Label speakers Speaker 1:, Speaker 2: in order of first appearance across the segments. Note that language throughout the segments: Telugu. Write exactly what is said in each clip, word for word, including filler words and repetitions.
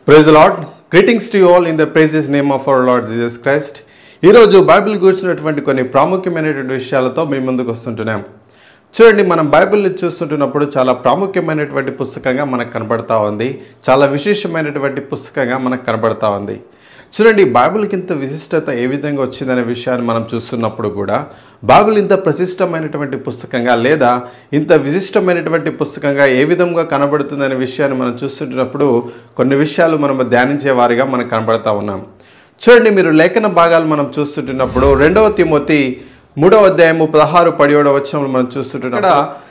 Speaker 1: Praise the Lord. Greetings to you all in the praises name of our Lord Jesus Christ. ఈ రోజు బైబిల్ గురించినటువంటి కొన్ని ప్రాముఖ్యమైనటువంటి విషయాలతో మీ ముందుకు వస్తుంటున్నాం. చూడండి, మనం బైబిల్ని చూస్తుంటున్నప్పుడు చాలా ప్రాముఖ్యమైనటువంటి పుస్తకంగా మనకు కనబడతా ఉంది. చాలా విశేషమైనటువంటి పుస్తకంగా మనకు కనబడతా ఉంది. చూడండి, బైబిల్కి ఇంత విశిష్టత ఏ విధంగా వచ్చిందనే విషయాన్ని మనం చూస్తున్నప్పుడు కూడా బైబిల్ ఇంత ప్రశిష్టమైనటువంటి పుస్తకంగా లేదా ఇంత విశిష్టమైనటువంటి పుస్తకంగా ఏ విధంగా కనబడుతుందనే విషయాన్ని మనం చూస్తున్నప్పుడు కొన్ని విషయాలు మనం ధ్యానించే వారిగా మనకు కనబడతా ఉన్నాం. చూడండి, మీరు లేఖన భాగాలు మనం చూస్తుంటున్నప్పుడు రెండవ తిమోతి మూడవ అధ్యాయము పదహారు పదిహేడవ వచనంలో మనం చూస్తుంటున్నప్పుడు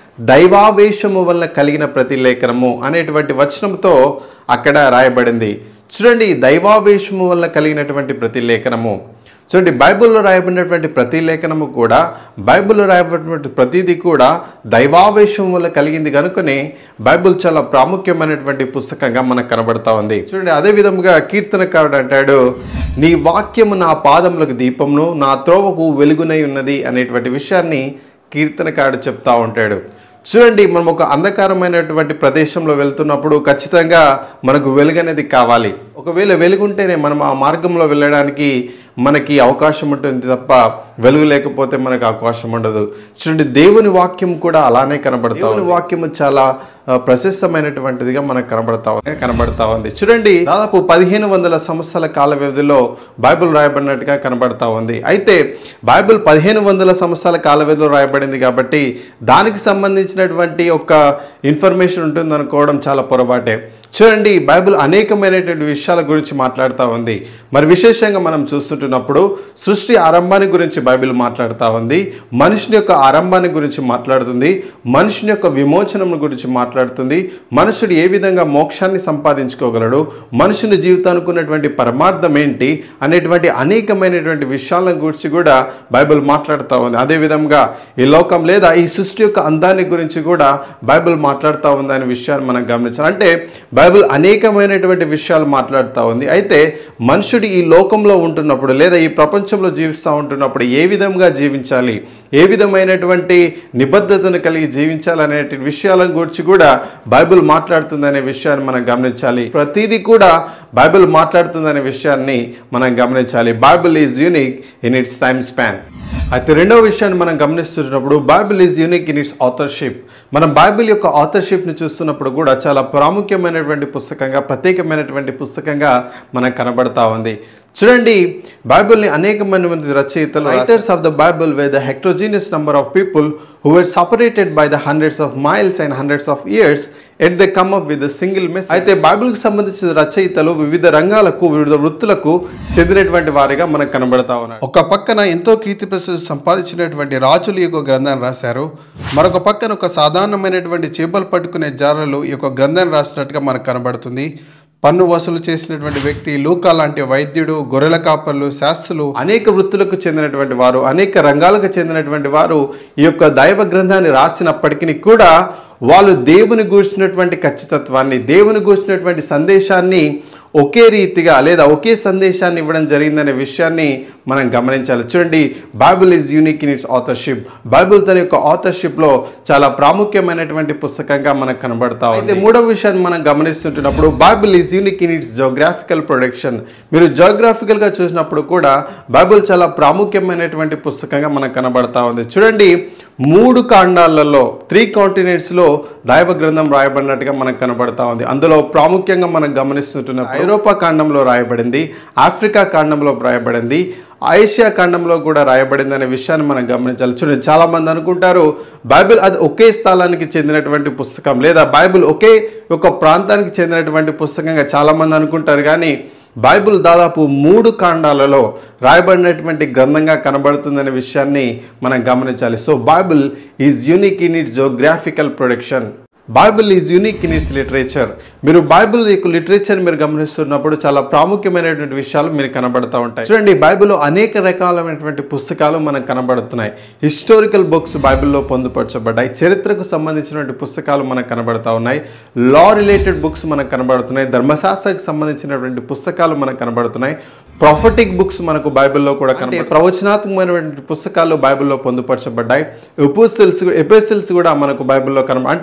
Speaker 1: దైవావేశము వల్ల కలిగిన ప్రతి లేఖనము అనేటువంటి వచనంతో అక్కడ రాయబడింది. చూడండి, దైవావేశము వల్ల కలిగినటువంటి ప్రతి లేఖనము, చూడండి బైబిల్లో రాయబడినటువంటి ప్రతి లేఖనము కూడా, బైబిల్లో రాయబడినటువంటి ప్రతిదీ కూడా దైవావేశం వల్ల కలిగింది కనుకనే బైబిల్ చాలా ప్రాముఖ్యమైనటువంటి పుస్తకంగా మనకు కనబడతా ఉంది. చూడండి, అదే విధముగా కీర్తనకారుడు అంటాడు, నీ వాక్యము నా పాదములకు దీపమును నా త్రోవకు వెలుగునై ఉన్నది అనేటువంటి విషయాన్ని కీర్తనకారుడు చెప్తా ఉంటాడు. చూడండి, మనం ఒక అంధకారమైనటువంటి ప్రదేశంలో వెళ్తున్నప్పుడు ఖచ్చితంగా మనకు వెలుగు అనేది కావాలి. ఒకవేళ వెలుగుంటేనే మనం ఆ మార్గంలో వెళ్ళడానికి మనకి అవకాశం ఉంటుంది తప్ప వెలుగు లేకపోతే మనకు అవకాశం ఉండదు. చూడండి, దేవుని వాక్యం కూడా అలానే కనబడతా, దేవుని వాక్యము చాలా ప్రశస్తమైనటువంటిదిగా మనకు కనబడతా కనబడతా ఉంది. చూడండి, దాదాపు పదిహేను వందల సంవత్సరాల కాల వ్యవధిలో బైబిల్ రాయబడినట్టుగా కనబడతా ఉంది. అయితే బైబిల్ పదిహేను వందల సంవత్సరాల కాల వ్యవధిలో రాయబడింది కాబట్టి దానికి సంబంధించినటువంటి ఒక ఇన్ఫర్మేషన్ ఉంటుంది అనుకోవడం చాలా పొరపాటే. చూడండి, బైబిల్ అనేకమైనటువంటి విషయాల గురించి మాట్లాడుతూ ఉంది. మరి విశేషంగా మనం చూస్తుంటున్నప్పుడు సృష్టి ఆరంభాన్ని గురించి బైబిల్ మాట్లాడుతూ ఉంది, మనుషుని యొక్క ఆరంభాన్ని గురించి మాట్లాడుతుంది, మనుషుని యొక్క విమోచనం గురించి మాట్లాడుతుంది, మనుషుడు ఏ విధంగా మోక్షాన్ని సంపాదించుకోగలడు, మనుషుని జీవితానికి ఉన్నటువంటి పరమార్థం ఏంటి అనేటువంటి అనేకమైనటువంటి విషయాల గురించి కూడా బైబిల్ మాట్లాడుతూ ఉంది. అదేవిధంగా ఈ లోకం లేదా ఈ సృష్టి యొక్క అందాన్ని గురించి కూడా బైబిల్ మాట్లాడుతూ ఉంది అనే విషయాన్ని మనం గమనించాలి. అంటే బైబిల్ అనేకమైనటువంటి విషయాలు మాట్లాడుతూ ఉంది. అయితే మనుషుడు ఈ లోకంలో ఉంటున్నప్పుడు లేదా ఈ ప్రపంచంలో జీవిస్తూ ఉంటున్నప్పుడు ఏ విధంగా జీవించాలి, ఏ విధమైనటువంటి నిబద్ధతను కలిగి జీవించాలి అనే విషయాల గురించి కూడా బైబిల్ మాట్లాడుతుందనే విషయాన్ని మనం గమనించాలి. ప్రతిదీ కూడా బైబిల్ మాట్లాడుతుందనే విషయాన్ని మనం గమనించాలి. Bible is unique in its time span. అయితే రెండవ విషయాన్ని మనం గమనిస్తున్నప్పుడు Bible is unique in its authorship. మనం బైబిల్ యొక్క ఆథర్షిప్ని చూస్తున్నప్పుడు కూడా చాలా ప్రాముఖ్యమైనటువంటి పుస్తకంగా, ప్రత్యేకమైనటువంటి పుస్తకంగా మనకు కనబడతా ఉంది. చూడండి, బైబిల్ని అనేక మంది రచయితలు writers of the Bible were the heterogeneous number of people who were separated by the hundreds of miles and hundreds of years yet they come up with a single message. అయితే బైబిల్కి సంబంధించిన రచయితలు వివిధ రంగాలకు, వివిధ వృత్తులకు చెందినటువంటి వారిగా మనకు కనబడతా ఉన్నారు. ఒక పక్కన ఎంతో కీర్తి ప్రసిద్ధి సంపాదించినటువంటి రాజులు ఈ యొక్క గ్రంథాన్ని రాశారు, మరొక పక్కన ఒక సాధారణమైనటువంటి చేపలు పట్టుకునే జారలు ఈ యొక్క గ్రంథాన్ని రాసినట్టుగా మనకు కనబడుతుంది. పన్ను వసూలు చేసినటువంటి వ్యక్తి లూకా లాంటి వైద్యుడు, గొర్రెల కాపర్లు, శాస్త్రులు, అనేక వృత్తులకు చెందినటువంటి వారు, అనేక రంగాలకు చెందినటువంటి వారు ఈ యొక్క దైవ గ్రంథాన్ని రాసినప్పటికీ కూడా వాళ్ళు దేవుని గూర్చినటువంటి ఖచ్చితత్వాన్ని, దేవుని గూర్చినటువంటి సందేశాన్ని ఒకే రీతిగా లేదా ఒకే సందేశాన్ని ఇవ్వడం జరిగిందనే విషయాన్ని మనం గమనించాలి. చూడండి, Bible is unique in its authorship. Bible తన యొక్క ఆథర్షిప్లో చాలా ప్రాముఖ్యమైనటువంటి పుస్తకంగా మనకు కనబడతా ఉంది. అయితే మూడవ విషయాన్ని మనం గమనిస్తుంటున్నప్పుడు Bible is unique in its geographical production. మీరు జోగ్రాఫికల్గా చూసినప్పుడు కూడా బైబిల్ చాలా ప్రాముఖ్యమైనటువంటి పుస్తకంగా మనకు కనబడతా ఉంది. చూడండి, మూడు ఖండాలలో, త్రీ కాంటినెంట్స్లో దైవ గ్రంథం రాయబడినట్టుగా మనకు కనబడతా ఉంది. అందులో ప్రాముఖ్యంగా మనం గమనిస్తుంటున్న ఐరోపా ఖండంలో రాయబడింది, ఆఫ్రికా ఖండంలో రాయబడింది, ఆసియా ఖండంలో కూడా రాయబడింది అనే విషయాన్ని మనం గమనించాలి. చూడండి, చాలా మంది అనుకుంటారు బైబిల్ అది ఒకే స్థలానికి చెందినటువంటి పుస్తకం లేదా బైబిల్ ఒకే ఒక ప్రాంతానికి చెందినటువంటి పుస్తకంగా చాలా మంది అనుకుంటారు. కానీ బైబిల్ దాదాపు మూడు ఖండాలలో రాయబడినటువంటి గ్రంథంగా కనబడుతుందనే విషయాన్ని మనం గమనించాలి. So Bible is unique in its geographical production. Bible is unique in its literature. మీరు బైబిల్ యొక్క లిటరేచర్ మీరు గమనిస్తున్నప్పుడు చాలా ప్రాముఖ్యమైనటువంటి విషయాలు మీరు కనబడుతూ ఉంటాయి. చూడండి, బైబిల్లో అనేక రకాలైనటువంటి పుస్తకాలు మనకు కనబడుతున్నాయి. హిస్టారికల్ బుక్స్ బైబిల్లో పొందుపరచబడ్డాయి, చరిత్రకు సంబంధించినటువంటి పుస్తకాలు మనకు కనబడతా ఉన్నాయి, లా రిలేటెడ్ బుక్స్ మనకు కనబడుతున్నాయి, ధర్మశాస్త్రకు సంబంధించినటువంటి పుస్తకాలు మనకు కనబడుతున్నాయి, ప్రొఫెటిక్ బుక్స్ మనకు బైబిల్లో కూడా కనబడతాయి, ప్రవచనాత్మకమైనటువంటి పుస్తకాలు బైబిల్లో పొందుపరచబడ్డాయి, ఎపిసోడ్స్ ఎపిసోడ్స్ కూడా మనకు బైబిల్లో కనబ అంటే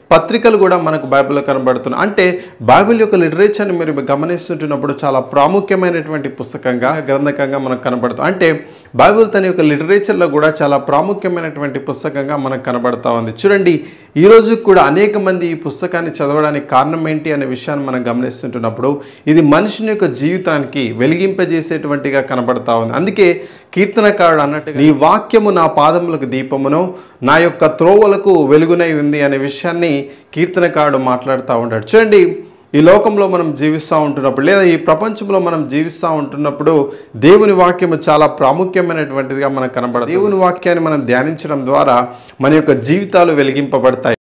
Speaker 1: పత్రికలు కూడా మనకు బైబిల్లో కనబడుతున్నాయి. అంటే బైబిల్ యొక్క లిటరేచర్ని మీరు గమనిస్తుంటున్నప్పుడు చాలా ప్రాముఖ్యమైనటువంటి పుస్తకంగా గ్రంథకంగా మనకు కనబడుతుంది. అంటే బైబిల్ తన యొక్క లిటరేచర్లో కూడా చాలా ప్రాముఖ్యమైనటువంటి పుస్తకంగా మనకు కనబడతా ఉంది. చూడండి, ఈ రోజు కూడా అనేక మంది ఈ పుస్తకాన్ని చదవడానికి కారణం ఏంటి అనే విషయాన్ని మనం గమనిస్తుంటున్నప్పుడు ఇది మనిషిని యొక్క జీవితానికి వెలిగింపజేసేటువంటిగా కనబడతా ఉంది. అందుకే కీర్తనకారుడు అన్నట్టుగా నీ వాక్యము నా పాదములకు దీపమును నా యొక్క త్రోవలకు వెలుగునై ఉంది అనే విషయాన్ని కీర్తనకారుడు మాట్లాడుతూ ఉంటాడు. చూడండి, ఈ లోకంలో మనం జీవిస్తూ ఉంటున్నప్పుడు లేదా ఈ ప్రపంచంలో మనం జీవిస్తూ ఉంటున్నప్పుడు దేవుని వాక్యము చాలా ప్రాముఖ్యమైనటువంటిదిగా మనకు కనబడదు. దేవుని వాక్యాన్ని మనం ధ్యానించడం ద్వారా మన యొక్క జీవితాలు వెలిగింపబడతాయి.